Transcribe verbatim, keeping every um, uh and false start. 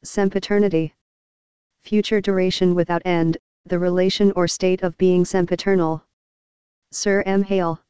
Sempiternity. Future duration without end, the relation or state of being sempiternal. Sir M. Hale.